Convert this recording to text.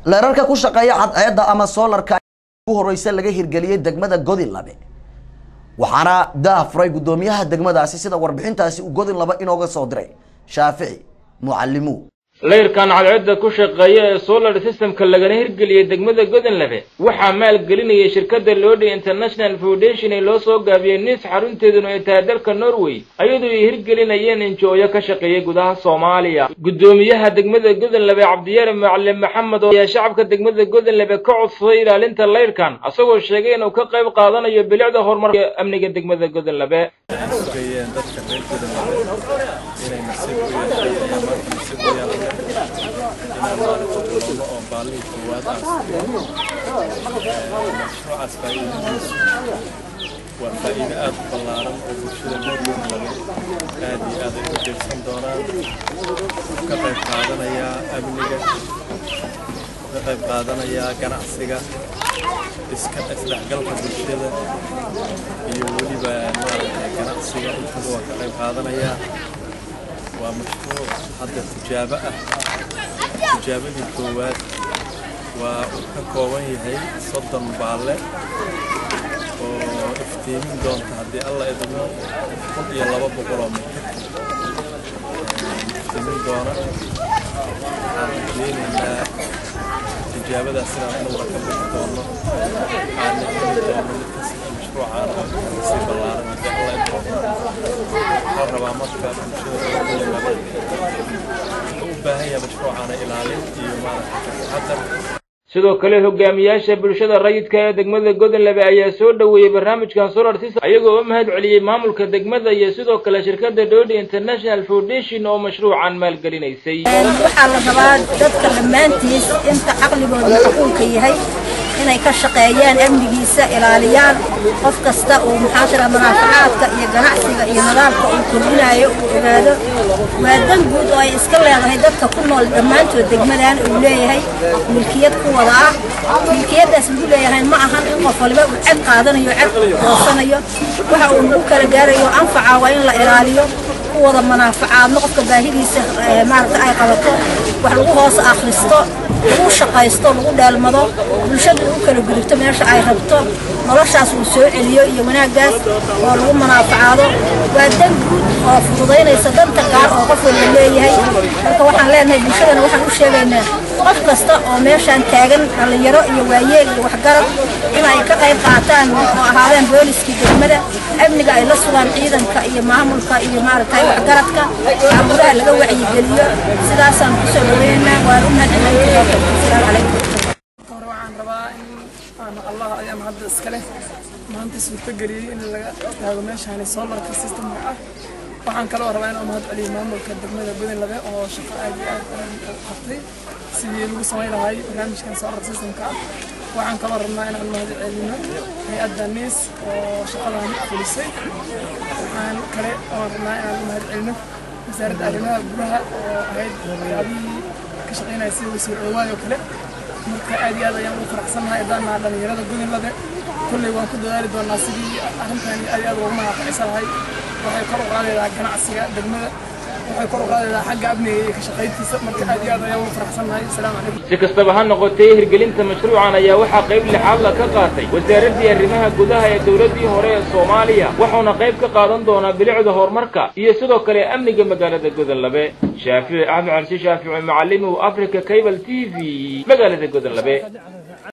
leerarka ku shaqeeya cadceedda ama solarka ugu horeysa laga hirgeliyay degmada Godin Labe waxaana daafray gudoomiyaha degmadaasi sida warbixintaasi u Godin Labe inooga soo diray Shaafici Muallimu leerkan cadceedda ku shaqeeya ee solar system-ka laga hirgeliyay degmada Godin Labe waxa maal gelinaya shirkadda Lodi International Foundation ee loo soo gaabiyay NIS xarunteeduna ee tahay dalka Norway ayadoo ay hirgelinayeen injooyo ka shaqeeya gudaha Soomaaliya gudoomiyaha degmada Godin Labe Cabdiyaar Macallim Maxamed oo shacabka degmada Godin Labe ka codsaday ilaalinta leerkan asagoo sheegay inuu ka qayb qaadanayo bilicda horumarka amniga degmada Godin Labe وفائدة بلارن وبشرة نورين لبي هذه الجلسين دوران كقيب قادنا يا أبنية كقيب قادنا يا قناعسية إسكت أسلح قلب بشرة يولي بنار قناعسية الفضوة كقيب قادنا يا ومشروع حتى تجابة الكوات وكواني هي صدر مبالغ وإفتيمين دون تهدي الله إذنه قد يلبى بقرام إفتيمين دونه عارفين إن تجابة السنة نورة كبيرة دونه عارفين دونه لتسيب المشروع عارف تسيب الله هدي الله إذنه قرب عمتك مشروع وباهي مشروعنا إلى عليه حتى sidoo kale hogaamiyaasha bulshada rayidka ee degmada Godin Labe ayaa soo dhaweeyay barnaamijkan solar system ayagoo mahad celiyay maamulka degmada iyo sidoo kale shirkadda Lodi International Foundation oo mashruucan maal gelinaysay waxa la rabaa dadka dhamaantiis inta aqligooda xuquuqka yahay inay ka shaqeeyaan amnigiisa ilaaliyaan qof kasta oo muxaadara manaafacaadka iyo ganacsiga iyo nidaamka uu kordhinayo uu ogaado waa dan guud oo ay iska leedahay dadka ku nool dhammaantood degmadan uu leeyahay milkiyad ku wada ah milkiyadaas uu leeyahay ma ahan in qof walba uu cad qaadanayo cad qoosanayo waxa uu ugu kala gaarayo anfaca waa in la ilaaliyo kuwada manaafacaadna qofka baahidiisa maarta ay qabato wax lagu hoos akhristo lagu shaqaysto lagu dheelmado bulshada uu kala gudubto meesha ay rabto noloshaas uu soo celiyo iyo wanaagaas oo lagu manaafacaado waa dan guud oo fududeynaysa danta gaar oo qof walba leeyahay marka waxaan leenahay bulshadana waxaan u sheegaynaa qof kasta oo meeshan taagan dhalinyaro iyo waayeel iyo waxgarad inay ka qayb qaataan oo ahaadeen booliskii degmada amniga ay la sugaan ciidanka iyo maamulka iyo maaragtay waxgaradka amuraha laga wacyigeliyo sidaasaan ku soo dhaweynaa waan u mahadcelinayaa السلام عليكم. waxaan rabaa in Allah ayaan hadda iska leh maanta suurta galiyay in laga taago meeshaan solar system ah waxaan kale oo rabaa in aan mahad celiyo maamulka degmada Godin Labe oo shaqo aad u qabtay sidii lagu sameeyay lahay barnaamijkan solar system-ka waxaan kale oo rabnaa in aan mahad celiyo hay'adda NIS oo shaqadan fulisay waxaan kale oo rabnaa in aan mahad celiyo wasaaradda arrimaha gudaha oo ahayd waxyaabihii ka shaqeynaya si wasiir Cawad oo kale marka aad iyo aad ayaan u faraxsanahay dhammaan dhalinyarada Godin Labe kulli waan ku dadaali doonaa sidii arrintan aad iyo aad ugu mahadcelinahay waxay kor u qaadaysaa ganacsiga degmada waxay kor u qaadaysaa xagga amniga iyo ka shaqeyntiisa marka aad iyo aad ayaan u faraxsanahay assalaamu calaykum si kastaba ha noqotay hirgelinta mashruucan ayaa waxaa qayb lixaad la ka qaatay wasaaradda arrimaha gudaha ee dawladii hore ee Soomaaliya waxaana qayb ka qaadan doona bilicda horumarka iyo sidoo kale amniga magaalada Godin Labe Shaafici Ahmed Shaafici Muallimu Africa Cable TV magaalada Godin Labe